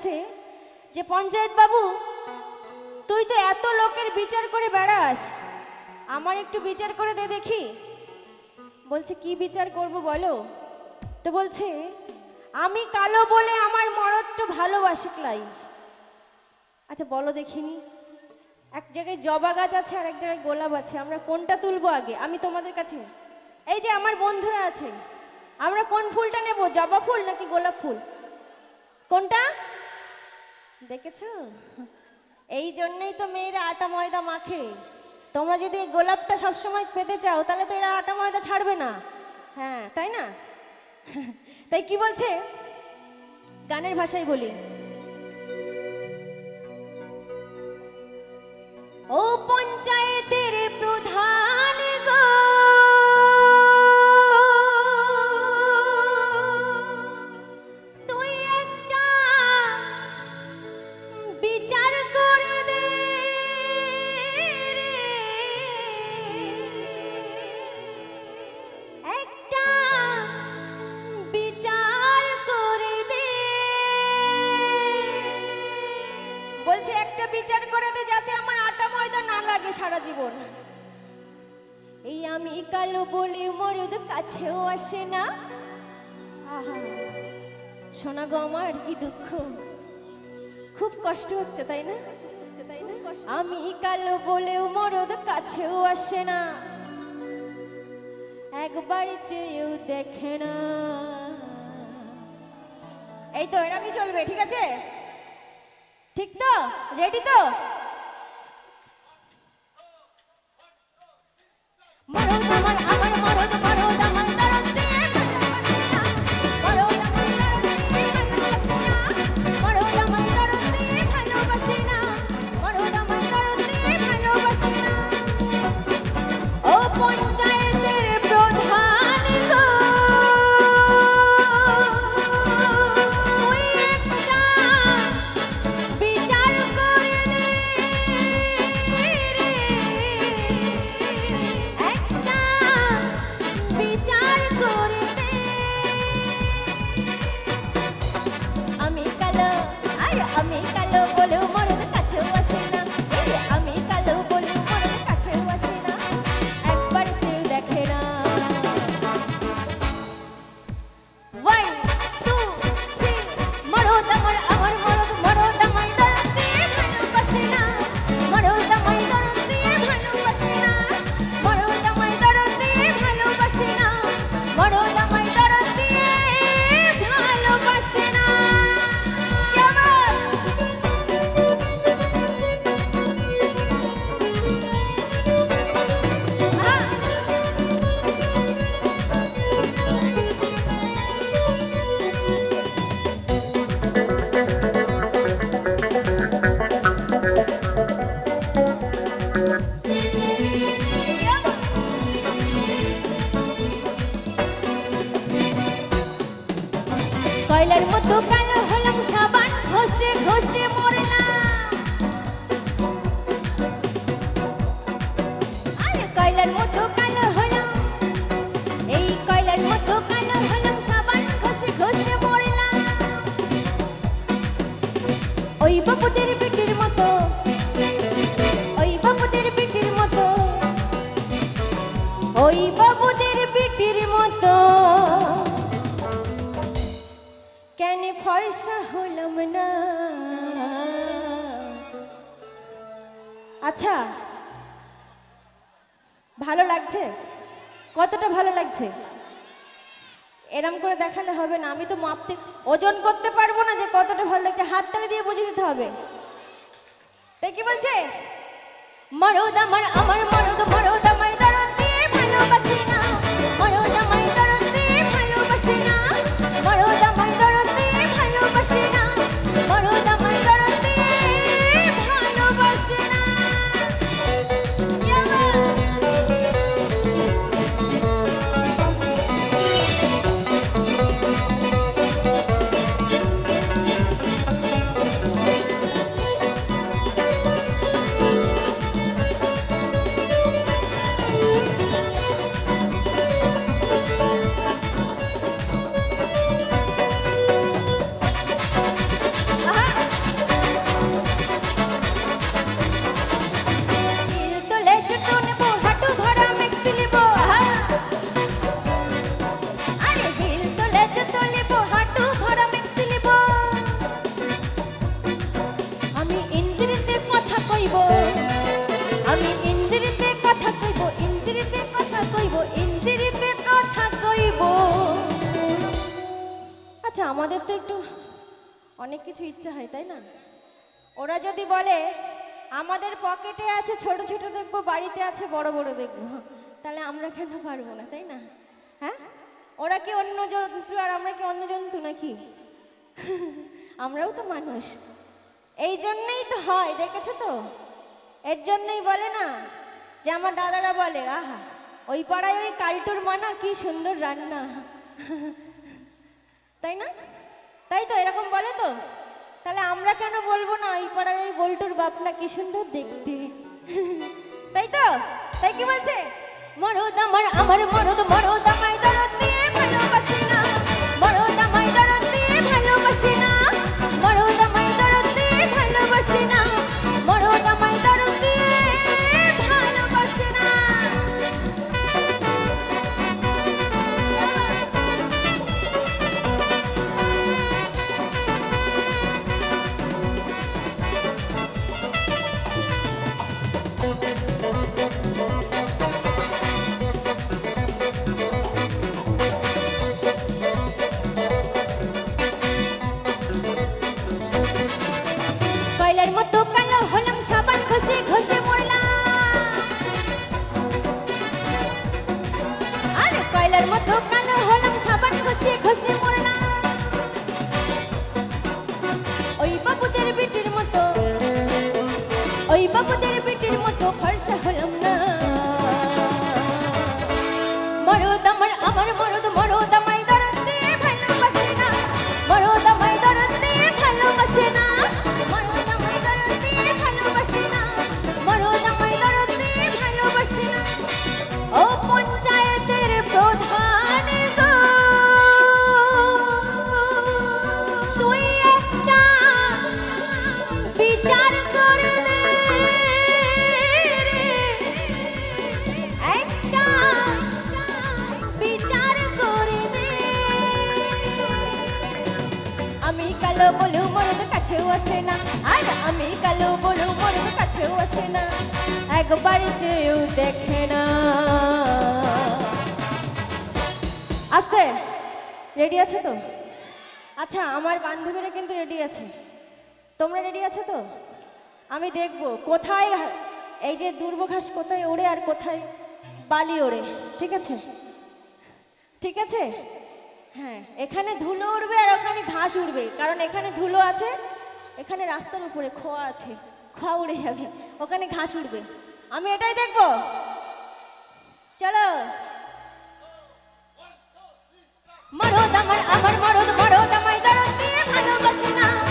বলছে যে পঞ্চায়েত বাবু তুই তো এত লোকের বিচার করে বেড়াস, আমার একটু বিচার করে দে দেখি। বলছে কি বিচার করব বলো? তো বলছে আমি কালো বলে আমার মরদটা ভালোবাসে ক্লাই। আচ্ছা বলো দেখিনি, এক জায়গায় জবা গাছ আছে আর এক জায়গায় গোলাপ আছে, আমরা কোনটা তুলবো আগে? আমি তোমাদের কাছে, এই যে আমার বন্ধুরা আছে, আমরা কোন ফুলটা নেব, জবা ফুল নাকি গোলাপ ফুল? কোনটা দেখেছো? এই জন্যই তো মেয়েরা আটা ময়দা মাখে। তোমরা যদি গোলাপটা সবসময় পেতে চাও তাহলে তো এরা আটা ময়দা ছাড়বে না। হ্যাঁ তাই না? তাই কি বলছে, গানের ভাষায় বলি, ও পঞ্চায়েতের প্রধান গো, তুই একটা বিচার করে দে রে, একটা বিচার করে দে। বলছে একটা বিচার করে দে যাতে আমার আটা ময়দা না লাগে সারা জীবন। এই আমি কালো বলে মরদ কাছেও আসে না। আহা শোনা গো আমার কি দুঃখ, খুব কষ্ট হচ্ছে তাই না? আমি কালো বলেও মরদ কাছেও আসে না, একবার চেয়েও দেখে না। এই তো এরকমই চলবে, ঠিক আছে? ঠিক তো? রেডি তো? মরদ আমার আমার মরদ মরদ আমার দরদ দিয়ে মরদ আমার দরদ দিয়ে ভালোবাসে না, মরদ আমার দরদ দিয়ে ভালোবাসে না। ও পঞ্চায়েতের প্রধান গো, তুই একটা বিচার করে দে রে, একটা বিচার করে দে। আমি কালো আর আমি কালো বলেও মরদ কাছেও আসে না, আমি কালো বলেও মরদ কাছেও আসে না, একবার চেয়ে দেখে না। 1 2 3 মরদ আমার আমার মরদ মরদ আমায় দরদ দিয়ে ভালোবাসে না, মরদ আমায় দরদ দিয়ে ভালোবাসে না, মরদ আমায় দরদ দিয়ে ভালোবাসে না, মরদ আমায় দরদ দিয়ে ভালোবাসে না। কেমন? কয়লার মতো কালো হলাম, সাবান ঘষে ঘষে মরলাম। আরে কয়লার মতো কালো হলাম, এই কয়লার মতো কালো হলাম, সাবান ঘষে ঘষে মরলাম। ওই বাবুদের বেটির মতো, ওই বাবুদের বেটির মতো, ওই বাবুদের বেটির মতো কেন ফর্সা হলাম না। আচ্ছা ভালো লাগছে? কতটা ভালো লাগছে? এরম করে দেখালে হবে না, আমি তো মাপতে ওজন করতে পারবো না যে কতটা ভালো লাগছে, হাততালি দিয়ে বুঝিয়ে দিতে হবে। তাই কি বলছে, মরদ আমার আমার মরদ মরদ আমায় দরদ দিয়ে ভালোবাসে না, মরদ আমায় দরদ দিয়ে ভালোবাসে না, মরদ আমায় দরদ দিয়ে ভালোবাসে না, মরদ আমায় দরদ দিয়ে ভালোবাসে না। আমাদের তো একটু অনেক কিছু ইচ্ছা হয়, তাই না? ওরা যদি বলে আমাদের পকেটে আছে ছোট ছোট দেখবো, বাড়িতে আছে বড় বড় দেখবো, তাহলে আমরা কেন পারবো না, তাই না? হ্যাঁ, ওরা কি অন্য জন্তু আর আমরা কি অন্য জন্তু নাকি? আমরাও তো মানুষ। এই জন্যই তো হয়, দেখেছো তো? এর জন্যই বলে না যে আমার দাদারা বলে, আহা ওই পাড়ায় ওই কালটুর মানা কি সুন্দর রান্না, তাই না? তাই তো, এরকম বলে তো। তাহলে আমরা কেন বলবো না ওই পাড়ার ওই বল্টুর বাপ না কি সুন্দর দেখতে, তাই তো? তাই কি বলছে, মরদ আমার আমার মরদ, মরদ আমায় দরদ দিয়ে ভালোবাসে না, মরদ আমায় দরদ দিয়ে ভালোবাসে না, মরদ আমায় দরদ দিয়ে ভালোবাসে না, মরদ আমায় দরদ দিয়ে ভালোবাসে না। কয়লার মতো কালো হলাম, সাবান ঘষে ঘষে মরলাম, আর কয়লার মতো কালো হলাম, সাবান ঘষে ঘষে মরলাম। ওই বাবুদের বিটির মতো, ওই বাবুদের বিটির মতো ফর্সা হলাম না। মরদ আমার আমার মরদ, মরদ আমায় দরদ দিয়ে ভালোবাসে না, মরদ আমায় দরদ দিয়ে ভালোবাসে না, মরদ আমায় দরদ দিয়ে ভালোবাসে না, মরদ আমায় দরদ দিয়ে ভালোবাসে না। ও পঞ্চায়েতের প্রধান গো, তুই একটা বিচার করে দে রে, একটা বিচার করে দে। আমি কালো বলেও মরদ কাছেও আসে না, আর আমি কালো বলেও মরদ কাছেও আসে না, একবার চেয়েও দেখে না। আস্তে, রেডি আছো তো? আচ্ছা, আমার বান্ধবীরা কিন্তু রেডি আছে, তোমরা রেডি আছো তো? আমি দেখবো কোথায় এই যে দুর্বঘাস কোথায় ওড়ে আর কোথায় বালি ওড়ে, ঠিক আছে? ঠিক আছে, হ্যাঁ, এখানে ধুলো উড়বে আর ওখানে ঘাস উড়বে, কারণ এখানে ধুলো আছে, এখানে রাস্তার উপরে খোয়া আছে, খোয়া উড়ে যাবে, ওখানে ঘাস উড়বে। আমি এটাই দেখবো, চলো। মরদ আমার আমার মরদ, মরদ আমায় দরদ দিয়ে ভালোবাসে না,